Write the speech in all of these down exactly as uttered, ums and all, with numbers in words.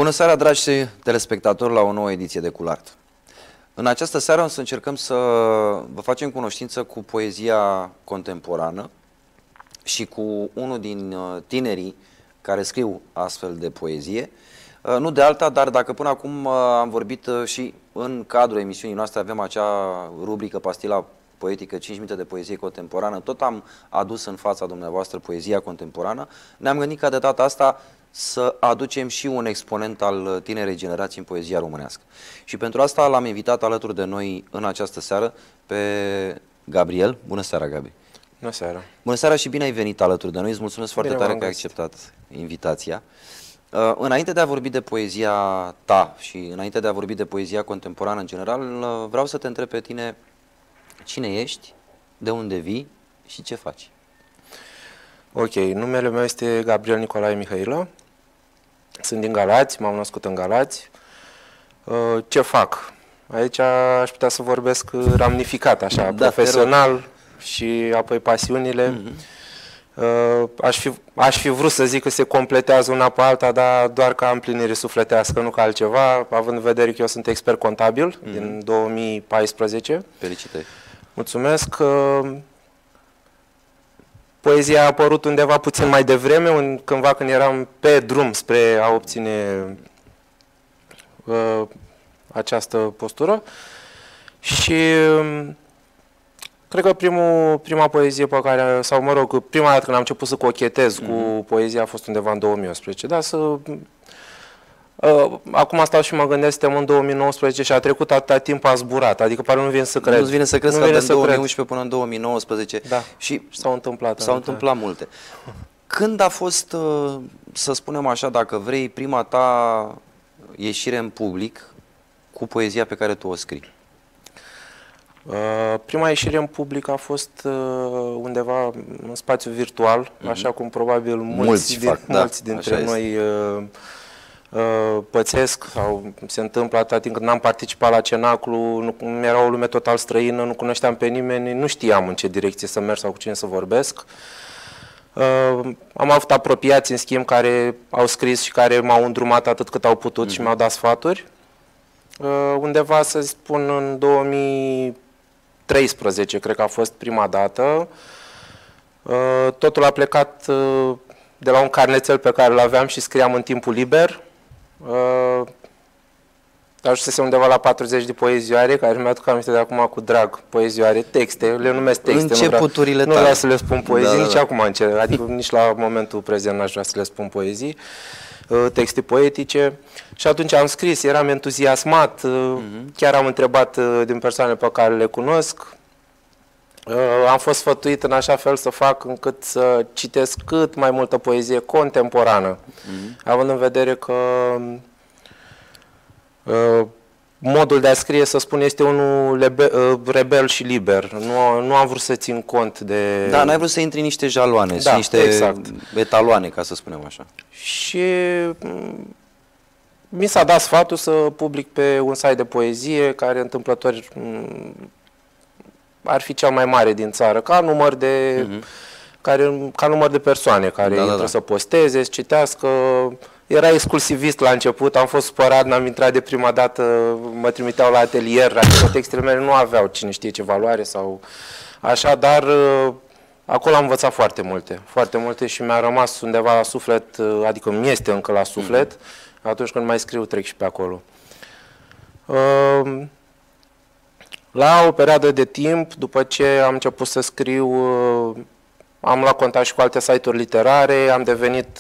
Bună seara, dragi telespectatori, la o nouă ediție de Culart. În această seară o să încercăm să vă facem cunoștință cu poezia contemporană și cu unul din tinerii care scriu astfel de poezie. Nu de alta, dar dacă până acum am vorbit și în cadrul emisiunii noastre avem acea rubrică Pastila Poetică, cinci minute de poezie contemporană, tot am adus în fața dumneavoastră poezia contemporană, ne-am gândit ca de data asta să aducem și un exponent al tinerei generații în poezia românească. Și pentru asta l-am invitat alături de noi în această seară pe Gabriel. Bună seara, Gabi! Bună seara! Bună seara și bine ai venit alături de noi. Îți mulțumesc foarte bine tare că ai acceptat invitația. Uh, înainte de a vorbi de poezia ta și înainte de a vorbi de poezia contemporană în general, uh, vreau să te întreb pe tine cine ești, de unde vii și ce faci. Ok, numele meu este Gabriel Nicolae Mihailă. Sunt din Galați, m-am născut în Galați. Ce fac? Aici aș putea să vorbesc ramificat, așa, da, profesional și apoi pasiunile. Mm-hmm. aș, fi, aș fi vrut să zic că se completează una pe alta, dar doar ca împlinire sufletească, nu ca altceva, având în vedere că eu sunt expert contabil mm-hmm. din două mii paisprezece. Felicitări! Mulțumesc! Poezia a apărut undeva puțin mai devreme, un, cândva când eram pe drum spre a obține uh, această postură. Și uh, cred că primul, prima poezie pe care, sau mă rog, prima dată când am început să cochetez mm-hmm. cu poezia a fost undeva în două mii unsprezece. Da, să... Uh, acum stau și mă gândesc, suntem în două mii nouăsprezece și a trecut atâta timp, a zburat, adică pare nu vine să cred. Nu-ți vine să crezi că în două mii unsprezece până în două mii nouăsprezece da. Și s-au întâmplat, s-au întâmplat multe. Când a fost, să spunem așa, dacă vrei, prima ta ieșire în public cu poezia pe care tu o scrii? Uh, prima ieșire în public a fost uh, undeva în spațiu virtual, mm-hmm. așa cum probabil mulți, mulți, din, fac, mulți da, dintre noi uh, uh, pățesc sau se întâmplă atâta timp când n-am participat la cenaclu, nu, era o lume total străină, nu cunoșteam pe nimeni, nu știam în ce direcție să merg sau cu cine să vorbesc. Uh, am avut apropiați, în schimb, care au scris și care m-au îndrumat atât cât au putut mm-hmm. și mi-au dat sfaturi. Uh, undeva, să spun, în două mii treisprezece, cred că a fost prima dată. Uh, totul a plecat uh, de la un carnețel pe care îl aveam și scriam în timpul liber. Uh, ajunsese undeva la patruzeci de poezioare, care mi-aduc aminte de acum cu drag, poezioare, texte, le numesc texte. Începuturile nu vreau, nu vreau să le spun poezii, da, da, da. nici acum încerc, adică nici la momentul prezent n-aș vrea să le spun poezii, uh, texte poetice. Și atunci am scris, eram entuziasmat, uh, uh-huh. chiar am întrebat uh, din persoane pe care le cunosc. Uh, am fost sfătuit în așa fel să fac încât să citesc cât mai multă poezie contemporană, uh-huh. având în vedere că uh, modul de a scrie, să spun, este unul lebe, uh, rebel și liber. Nu, nu am vrut să țin cont de... Da, n-ai vrut să intri în niște jaloane, da, niște exact. etaloane, ca să spunem așa. Și mi s-a dat sfatul să public pe un site de poezie care întâmplător ar fi cel mai mare din țară, ca număr de, uh-huh. care, ca număr de persoane care da, intră da, da. să posteze, să citească. Era exclusivist la început, am fost supărat, n-am intrat de prima dată, mă trimiteau la atelier, adică textele mele nu aveau cine știe ce valoare sau așa, dar acolo am învățat foarte multe, foarte multe și mi-a rămas undeva la suflet, adică mi este încă la suflet, mm-hmm. atunci când mai scriu trec și pe acolo. La o perioadă de timp, după ce am început să scriu, am luat contact și cu alte site-uri literare, am devenit,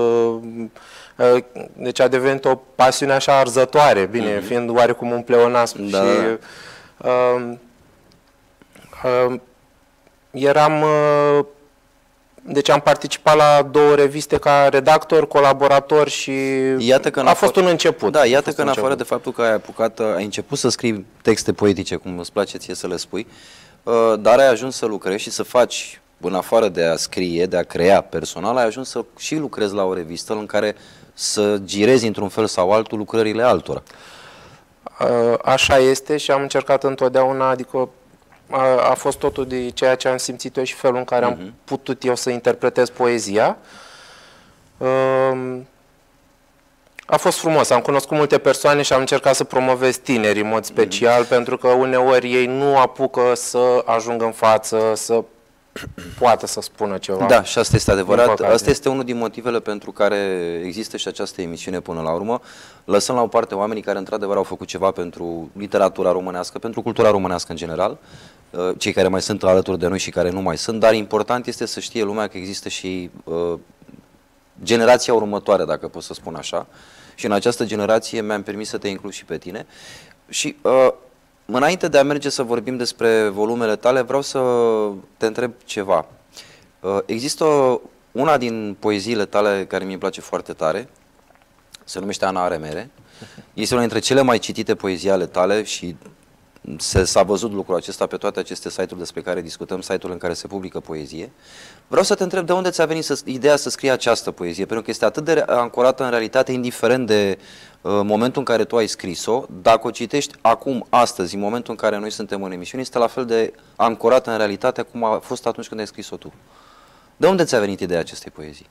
deci a devenit o pasiune așa arzătoare, bine, mm-hmm. fiind oarecum un pleonasm da. și uh, uh, eram, uh, deci am participat la două reviste ca redactor, colaborator și iată că a fost un început. Da, iată că în afară de faptul că ai apucat, ai început să scrii texte poetice, cum îți place ție să le spui, uh, dar ai ajuns să lucrezi și să faci, în afară de a scrie, de a crea personal, ai ajuns să și lucrezi la o revistă în care să girezi într-un fel sau altul lucrările altora. Așa este și am încercat întotdeauna, adică a, a fost totul de ceea ce am simțit eu și felul în care uh-huh. am putut eu să interpretez poezia. A fost frumos, am cunoscut multe persoane și am încercat să promovez tineri în mod special, mm-hmm. pentru că uneori ei nu apucă să ajungă în față, să poată să spună ceva. Da, și asta este adevărat. Asta este unul din motivele pentru care există și această emisiune până la urmă. Lăsăm la o parte oamenii care într-adevăr au făcut ceva pentru literatura românească, pentru cultura românească în general, cei care mai sunt alături de noi și care nu mai sunt, dar important este să știe lumea că există și uh, generația următoare, dacă pot să spun așa, și în această generație mi-am permis să te includ și pe tine. Și uh, înainte de a merge să vorbim despre volumele tale, vreau să te întreb ceva. Uh, există una din poeziile tale care mi-e place foarte tare, se numește Ana are mere. Este una dintre cele mai citite poezii ale tale și s-a văzut lucrul acesta pe toate aceste site-uri despre care discutăm, site-uri în care se publică poezie. Vreau să te întreb de unde ți-a venit să, ideea să scrii această poezie, pentru că este atât de ancorată în realitate, indiferent de uh, momentul în care tu ai scris-o. Dacă o citești acum, astăzi, în momentul în care noi suntem în emisiune, este la fel de ancorată în realitate cum a fost atunci când ai scris-o tu. De unde ți-a venit ideea acestei poezii?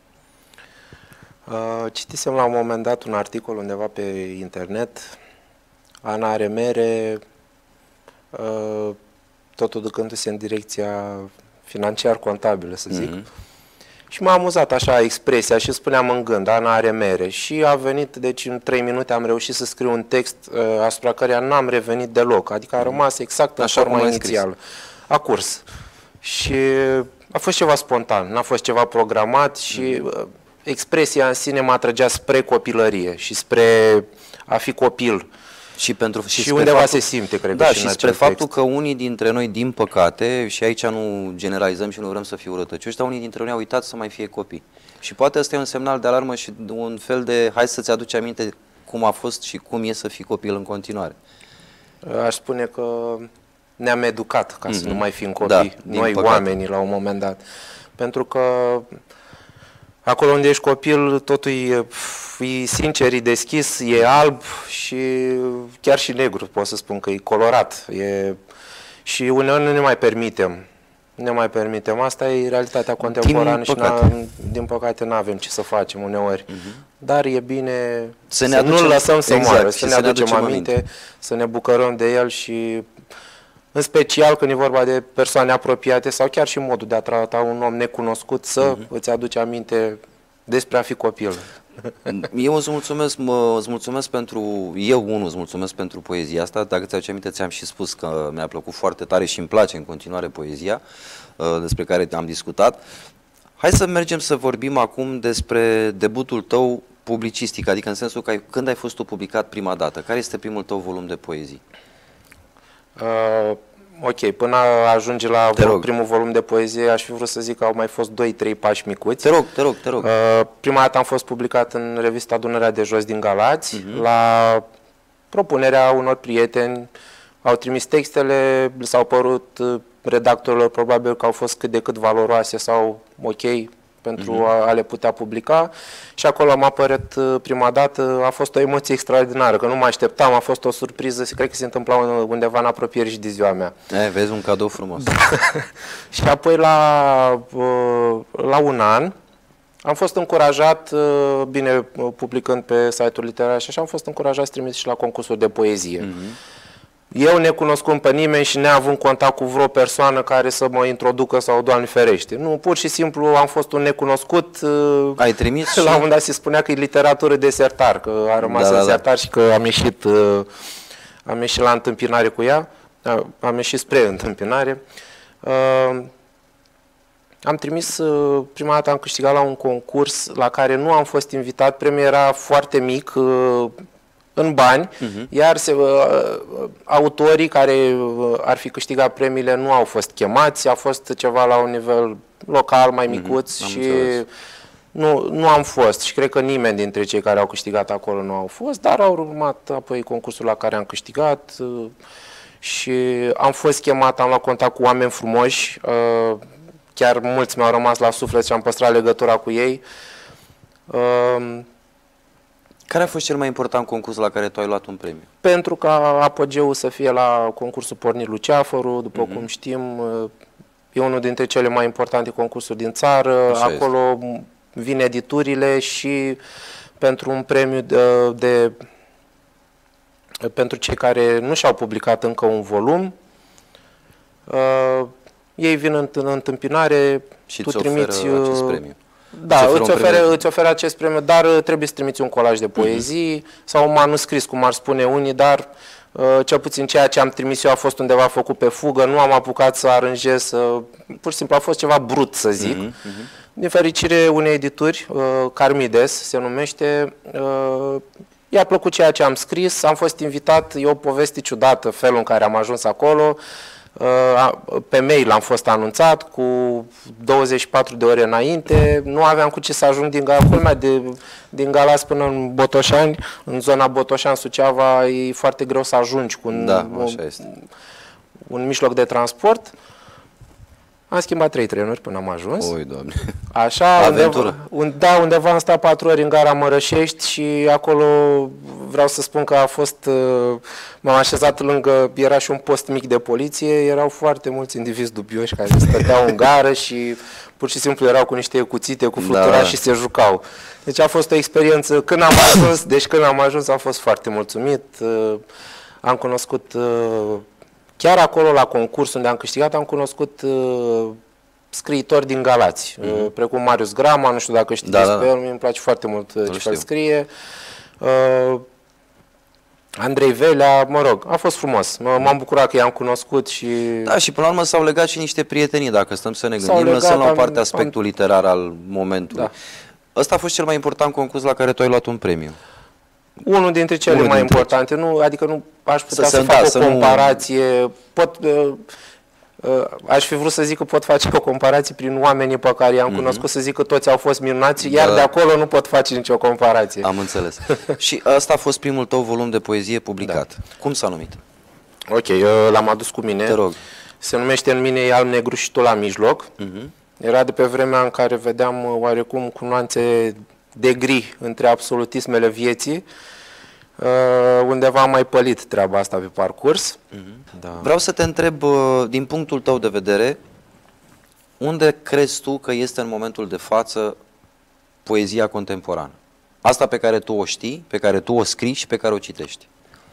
Uh, citisem la un moment dat un articol undeva pe internet, Ana are mere, uh, totul ducându-se în direcția financiar-contabilă, să zic. Mm-hmm. Și m-a amuzat așa expresia și spuneam în gând, Ana are mere. Și a venit, deci în trei minute am reușit să scriu un text uh, asupra căreia n-am revenit deloc, adică a rămas exact în așa forma inițială. A curs. Și a fost ceva spontan, n-a fost ceva programat și uh, expresia în sine mă atrăgea spre copilărie și spre a fi copil. Și, pentru, și, și undeva faptul, se simte, cred da, că, și spre faptul că unii dintre noi, din păcate, și aici nu generalizăm și nu vrem să fim rătăcioși, dar unii dintre noi au uitat să mai fie copii. Și poate ăsta e un semnal de alarmă și un fel de hai să-ți aduci aminte cum a fost și cum e să fii copil în continuare. Aș spune că ne-am educat ca mm-hmm. să nu mai fim copii, da, noi oamenii la un moment dat. Pentru că acolo unde ești copil, totul e, e sincer, e deschis, e alb și chiar și negru, pot să spun că e colorat. E... Și uneori nu ne mai permitem. Nu ne mai permitem. Asta e realitatea contemporană și din păcate nu avem ce să facem uneori. Uh-huh. Dar e bine să, să nu-l lăsăm să exact, moară, să ne aducem, aducem aminte, aminte, să ne bucurăm de el și în special când e vorba de persoane apropiate sau chiar și modul de a trata un om necunoscut, să uh-huh. îți aduci aminte despre a fi copil. Eu îți mulțumesc, mă, îți mulțumesc pentru, eu unul îți mulțumesc pentru poezia asta. Dacă ți-aduce aminte, ți-am și spus că mi-a plăcut foarte tare și îmi place în continuare poezia despre care am discutat. Hai să mergem să vorbim acum despre debutul tău publicistic, adică în sensul că ai, când ai fost tu publicat prima dată? Care este primul tău volum de poezii? Uh, ok, până ajunge la primul volum de poezie, aș fi vrut să zic că au mai fost doi trei pași micuți. Te rog, te rog, te rog. Uh, prima dată am fost publicat în revista Adunarea de Jos din Galați, uh-huh. la propunerea unor prieteni. Au trimis textele, s-au părut redactorilor probabil că au fost cât de cât valoroase sau ok pentru uh-huh. a, a le putea publica. Și acolo am apărut prima dată, a fost o emoție extraordinară, că nu mă așteptam, a fost o surpriză, cred că se întâmpla undeva în apropiere și de ziua mea. E, vezi, un cadou frumos. Și apoi la, la un an am fost încurajat, bine, publicând pe site-uri literare și așa, am fost încurajat să trimit și la concursuri de poezie. Uh-huh. Eu necunoscând pe nimeni și neavând contact cu vreo persoană care să mă introducă sau, Doamne ferește. Nu, pur și simplu am fost un necunoscut. Ai trimis? La un moment dat se spunea că e literatură desertar, că a rămas da, desertar da, da. și că am ieșit, am ieșit la întâmpinare cu ea, am ieșit spre întâmpinare. Am trimis, prima dată am câștigat la un concurs la care nu am fost invitat, premiul era foarte mic, în bani, uh-huh. iar se, uh, autorii care uh, ar fi câștigat premiile nu au fost chemați, a fost ceva la un nivel local, mai micuț uh-huh. și nu, nu am fost și cred că nimeni dintre cei care au câștigat acolo nu au fost, dar au urmat apoi concursul la care am câștigat uh, și am fost chemat, am luat contact cu oameni frumoși, uh, chiar mulți mi-au rămas la suflet și am păstrat legătura cu ei. Uh, Care a fost cel mai important concurs la care tu ai luat un premiu? Pentru ca apogeul să fie la concursul Pornit Luceafărul, după uh-huh. cum știm, e unul dintre cele mai importante concursuri din țară. Așa Acolo este. Vin editurile și pentru un premiu de, de pentru cei care nu și-au publicat încă un volum. Uh, ei vin în, în întâmpinare, și tu îți trimiți acest premiu. Da, îți îți oferă, îți oferă acest premiu, dar trebuie să trimiți un colaj de poezii uh-huh. sau un manuscris, cum ar spune unii, dar uh, cel puțin ceea ce am trimis eu a fost undeva făcut pe fugă, nu am apucat să aranjez, uh, pur și simplu a fost ceva brut, să zic. Uh-huh. Uh-huh. Din fericire, unei edituri, uh, Carmides se numește, uh, i-a plăcut ceea ce am scris, am fost invitat, e o poveste ciudată, felul în care am ajuns acolo. Pe mail am fost anunțat cu douăzeci și patru de ore înainte, nu aveam cu ce să ajung din Galați, de, din Galați până în Botoșani, în zona Botoșan-Suceava e foarte greu să ajungi cu un, da, un, un mijloc de transport. Am schimbat trei trenuri până am ajuns. Oi, Doamne. Așa, undeva, un, da, undeva am stat patru ori în gara Mărășești și acolo vreau să spun că a fost, m-am așezat lângă, era și un post mic de poliție, erau foarte mulți indivizi dubioși care stăteau în gară și pur și simplu erau cu niște cuțite, cu fluturași da. și se jucau. Deci a fost o experiență, când am ajuns, deci când am ajuns am fost foarte mulțumit, am cunoscut... Chiar acolo, la concurs unde am câștigat, am cunoscut uh, scriitori din Galați, mm-hmm. uh, precum Marius Grama, nu știu dacă știi da, despre da. el, îmi place foarte mult uh, ce fel scrie. Uh, Andrei Velea, mă rog, a fost frumos. M-am bucurat că i-am cunoscut și... Da, și până la urmă s-au legat și niște prietenii, dacă stăm să ne gândim, lăsăm la o parte aspectul am... literar al momentului. Da. Ăsta a fost cel mai important concurs la care tu ai luat un premiu. Unul dintre cele Unul mai dintre importante, nu, adică nu aș putea să, să fac da, o comparație, nu... pot, uh, uh, aș fi vrut să zic că pot face o comparație prin oamenii pe care i-am mm-hmm. cunoscut, să zic că toți au fost minunați, da. iar de acolo nu pot face nicio comparație. Am înțeles. Și ăsta a fost primul tău volum de poezie publicat. Da. Cum s-a numit? Ok, l-am adus cu mine. Te rog. Se numește În mine e alb, negru și tu la mijloc. Mm-hmm. Era de pe vremea în care vedeam oarecum cu nuanțe de gri între absolutismele vieții. Uh, undeva am mai pălit treaba asta pe parcurs. Mm-hmm. Da. Vreau să te întreb, uh, din punctul tău de vedere, unde crezi tu că este în momentul de față poezia contemporană? Asta pe care tu o știi, pe care tu o scrii și pe care o citești.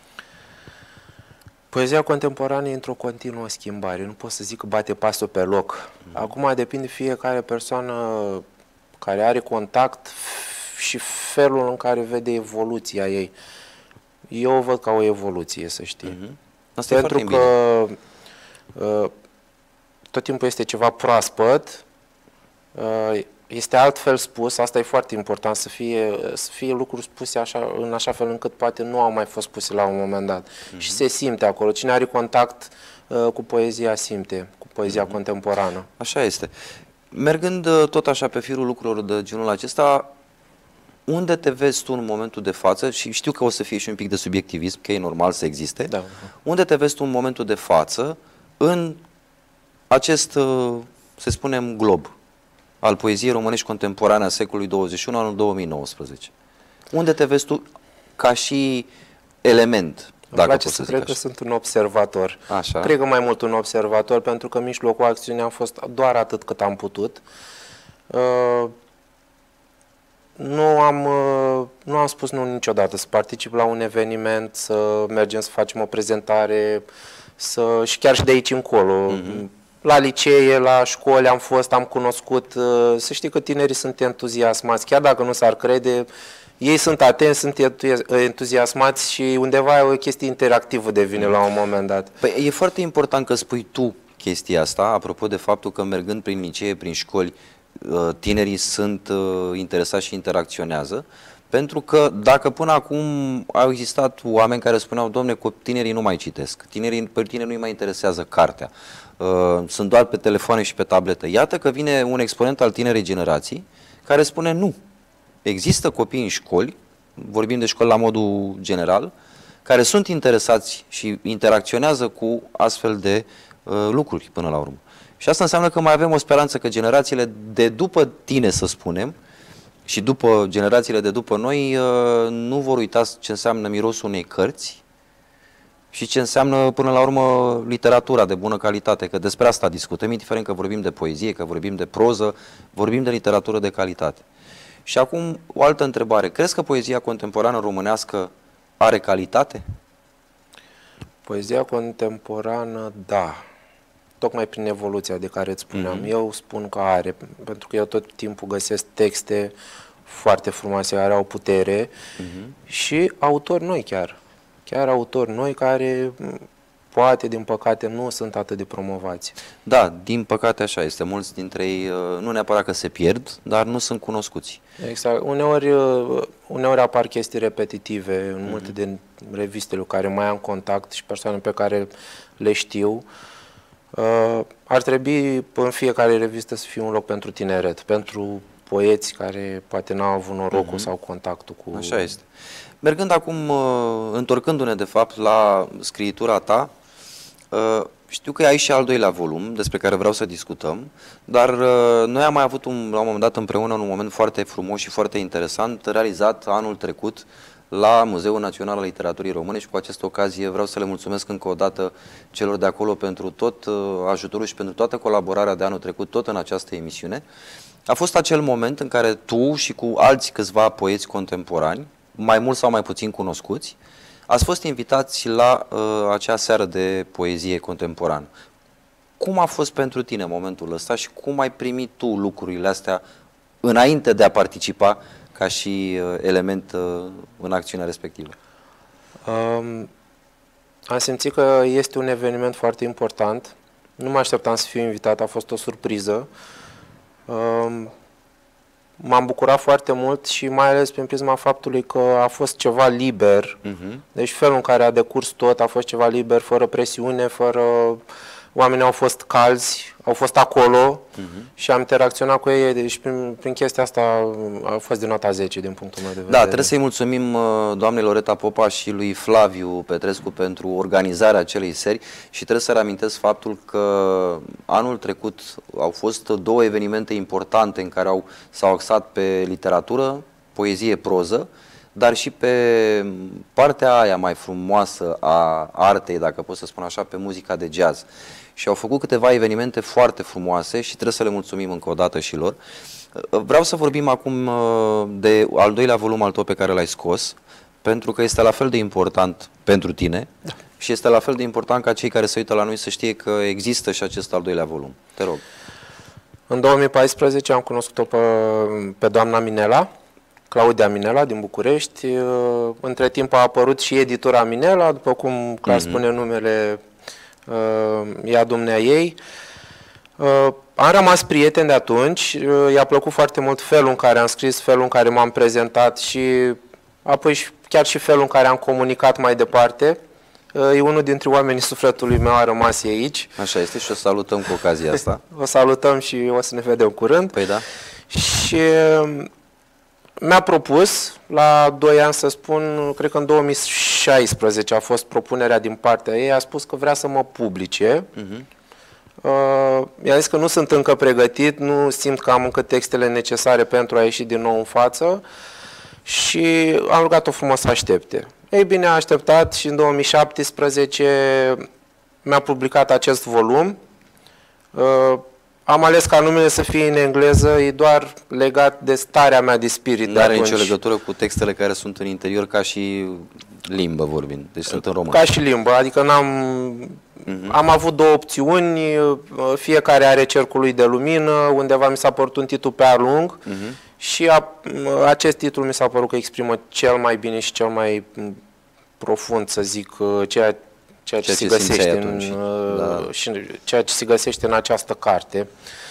Poezia contemporană e într-o continuă schimbare. Nu pot să zic că bate pasul pe loc. Mm-hmm. Acum depinde fiecare persoană care are contact și felul în care vede evoluția ei. Eu o văd ca o evoluție, să știi. Mm-hmm. Asta Pentru că uh, tot timpul este ceva proaspăt, uh, este altfel spus, asta e foarte important, să fie, să fie lucruri spuse așa, în așa fel încât poate nu au mai fost spuse la un moment dat. Mm-hmm. Și se simte acolo. Cine are contact uh, cu poezia simte, cu poezia mm-hmm. contemporană. Așa este. Mergând uh, tot așa pe firul lucrurilor de genul acesta, unde te vezi tu în momentul de față, și știu că o să fie și un pic de subiectivism, că e normal să existe, da. Unde te vezi tu în momentul de față în acest, să spunem, glob al poeziei românești contemporane a secolului douăzeci și unu, anul două mii nouăsprezece? Unde te vezi tu ca și element? Îmi place să cred că sunt un observator. Așa. Cred că mai mult un observator, pentru că în mijlocul acțiunii am fost doar atât cât am putut. Uh, Nu am, nu am spus nu niciodată, să particip la un eveniment, să mergem să facem o prezentare, să, și chiar și de aici încolo. Mm-hmm. La licee, la școli am fost, am cunoscut, să știi că tinerii sunt entuziasmați, chiar dacă nu s-ar crede, ei sunt atenți, sunt entuziasmați și undeva e o chestie interactivă devine mm. la un moment dat. Păi e foarte important că spui tu chestia asta, apropo de faptul că mergând prin licee, prin școli, tinerii sunt interesați și interacționează, pentru că dacă până acum au existat oameni care spuneau, domne, tinerii nu mai citesc, tinerii, pe tineri nu-i mai interesează cartea, sunt doar pe telefoane și pe tabletă. Iată că vine un exponent al tinerei generații care spune nu, există copii în școli, vorbim de școli la modul general, care sunt interesați și interacționează cu astfel de uh, lucruri până la urmă. Și asta înseamnă că mai avem o speranță că generațiile de după tine, să spunem, și după generațiile de după noi, nu vor uita ce înseamnă mirosul unei cărți și ce înseamnă, până la urmă, literatura de bună calitate, că despre asta discutăm, indiferent că vorbim de poezie, că vorbim de proză, vorbim de literatură de calitate. Și acum o altă întrebare. Crezi că poezia contemporană românească are calitate? Poezia contemporană, da. Tocmai prin evoluția de care îți spuneam. Mm-hmm. Eu spun că are, pentru că eu tot timpul găsesc texte foarte frumoase, care au putere mm-hmm. și autori noi chiar. Chiar autori noi care poate, din păcate, nu sunt atât de promovați. Da, din păcate așa este. Mulți dintre ei, nu neapărat că se pierd, dar nu sunt cunoscuți. Exact. Uneori, uneori apar chestii repetitive în mm-hmm. multe din revistele cu care mai am contact și persoane pe care le știu. Uh, ar trebui în fiecare revistă să fie un loc pentru tineret, pentru poeți care poate n-au avut norocul mm-hmm. sau contactul cu... Așa este. Mergând acum, uh, întorcându-ne de fapt la scriitura ta, uh, știu că ai și al doilea volum despre care vreau să discutăm, dar uh, noi am mai avut un, la un moment dat împreună un moment foarte frumos și foarte interesant, realizat anul trecut la Muzeul Național al Literaturii Române și cu această ocazie vreau să le mulțumesc încă o dată celor de acolo pentru tot uh, ajutorul și pentru toată colaborarea de anul trecut, tot în această emisiune. A fost acel moment în care tu și cu alți câțiva poeți contemporani, mai mult sau mai puțin cunoscuți, ați fost invitați la uh, acea seară de poezie contemporană. Cum a fost pentru tine momentul ăsta și cum ai primit tu lucrurile astea înainte de a participa ca și uh, element uh, în acțiunea respectivă? Um, am simțit că este un eveniment foarte important. Nu mă așteptam să fiu invitat, a fost o surpriză. Um, M-am bucurat foarte mult și mai ales prin prisma faptului că a fost ceva liber. Uh-huh. Deci felul în care a decurs tot a fost ceva liber, fără presiune, fără... Oamenii au fost calzi, au fost acolo uh-huh. și am interacționat cu ei. Deci prin, prin chestia asta a fost de nota zece din punctul meu de vedere. Da, trebuie să-i mulțumim doamnei Loreta Popa și lui Flaviu Petrescu pentru organizarea acelei seri și trebuie să reamintesc faptul că anul trecut au fost două evenimente importante în care au, s-au axat pe literatură, poezie, proză, dar și pe partea aia mai frumoasă a artei, dacă pot să spun așa, pe muzica de jazz. Și au făcut câteva evenimente foarte frumoase și trebuie să le mulțumim încă o dată și lor. Vreau să vorbim acum de al doilea volum al tău pe care l-ai scos, pentru că este la fel de important pentru tine da. și este la fel de important ca cei care se uită la noi să știe că există și acest al doilea volum. Te rog. În două mii paisprezece am cunoscut-o pe, pe doamna Minela, Claudia Minela din București. Între timp a apărut și editura Minela, după cum clar mm-hmm. spune numele, ea dumnea ei. Am rămas prieteni de atunci, i-a plăcut foarte mult felul în care am scris, felul în care m-am prezentat și apoi chiar și felul în care am comunicat mai departe. E unul dintre oamenii sufletului meu, a rămas aici. Așa este și o salutăm cu ocazia asta. O salutăm și o să ne vedem curând. Păi da. Și mi-a propus, la doi ani să spun, cred că în două mii șaisprezece a fost propunerea din partea ei, a spus că vrea să mă publice. Uh-huh. uh, i-a zis că nu sunt încă pregătit, nu simt că am încă textele necesare pentru a ieși din nou în față și am rugat-o frumos să aștepte. Ei bine, a așteptat și în două mii șaptesprezece mi-a publicat acest volum. Uh, Am ales ca numele să fie în engleză, e doar legat de starea mea de spirit. Nu are nicio legătură cu textele care sunt în interior, ca și limbă vorbind, deci sunt în română. Ca și limbă, adică n-am, uh-huh. am avut două opțiuni, fiecare are cercul lui de lumină, undeva mi s-a părut un titlu prea lung uh-huh. și a, acest titlu mi s-a părut că exprimă cel mai bine și cel mai profund, să zic, ceea Ceea ce, ceea ce, se găsește în, da. și ceea ce se găsește în această carte.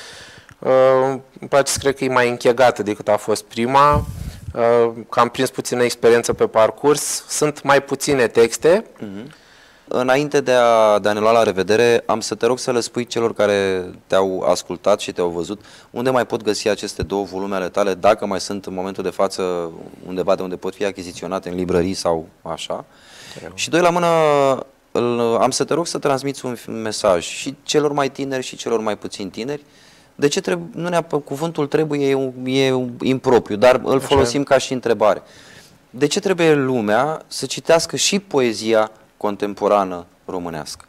Uh, îmi place să cred că e mai închegată decât a fost prima, uh, că am prins puțină experiență pe parcurs, sunt mai puține texte. Uh-huh. Înainte de a, de a ne lua la revedere, am să te rog să le spui celor care te-au ascultat și te-au văzut unde mai pot găsi aceste două volume ale tale, dacă mai sunt în momentul de față undeva de unde pot fi achiziționate, în librării sau așa. Trebuie. Și doi la mână, am să te rog să transmiți un mesaj și celor mai tineri și celor mai puțin tineri. De ce trebuie, nu neapărat, cuvântul trebuie e, e impropriu, dar îl folosim ca și întrebare. De ce trebuie lumea să citească și poezia contemporană românească?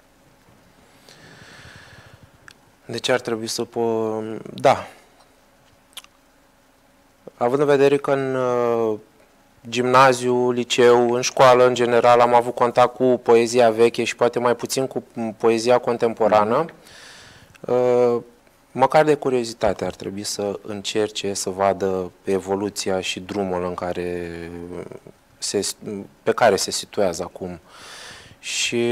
De ce ar trebui să... Po... Da. Având în vedere că în uh, gimnaziu, liceu, în școală, în general, am avut contact cu poezia veche și poate mai puțin cu poezia contemporană, uh, măcar de curiozitate ar trebui să încerce să vadă evoluția și drumul în care se, pe care se situează acum. Și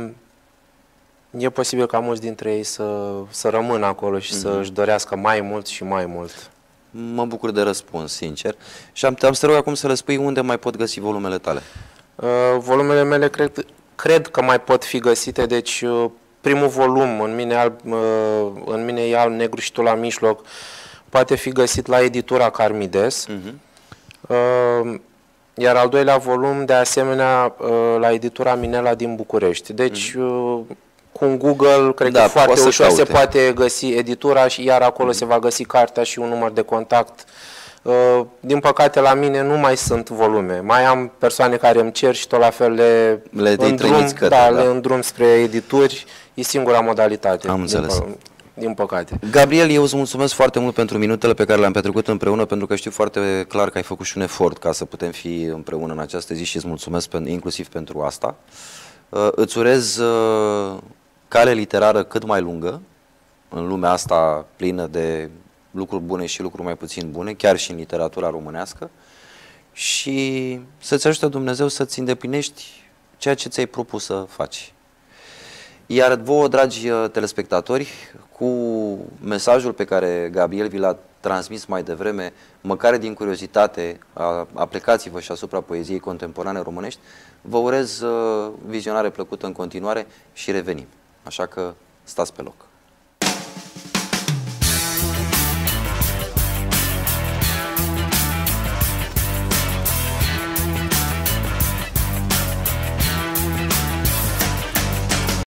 e posibil ca mulți dintre ei să, să rămână acolo și mm-hmm. să își dorească mai mult și mai mult. Mă bucur de răspuns, sincer. Și am, am să te rog acum să le spui unde mai pot găsi volumele tale. Uh, volumele mele cred, cred că mai pot fi găsite, deci uh, primul volum, În mine, alb, uh, în mine e alb, negru și tu la mijloc, poate fi găsit la editura Carmides. Uh-huh. uh, iar al doilea volum, de asemenea, uh, la editura Minela din București. Deci, uh-huh. uh, cu un Google, cred da, că foarte ușor caute. Se poate găsi editura și iar acolo uh-huh. se va găsi cartea și un număr de contact. Uh, din păcate, la mine nu mai sunt volume. Mai am persoane care îmi cer și tot la fel le, le îndrum, către, da, da. le îndrum spre edituri. E singura modalitate. Am înțeles. Din, din păcate. Gabriel, eu îți mulțumesc foarte mult pentru minutele pe care le-am petrecut împreună, pentru că știu foarte clar că ai făcut și un efort ca să putem fi împreună în această zi și îți mulțumesc pen, inclusiv pentru asta. Uh, îți urez uh, cale literară cât mai lungă în lumea asta plină de lucruri bune și lucruri mai puțin bune, chiar și în literatura românească, și să-ți ajute Dumnezeu să-ți îndeplinești ceea ce ți-ai propus să faci. Iar vouă, dragi telespectatori, cu mesajul pe care Gabriel vi l-a transmis mai devreme, măcar din curiozitate, aplicați-vă și asupra poeziei contemporane românești, vă urez vizionare plăcută în continuare și revenim. Așa că stați pe loc.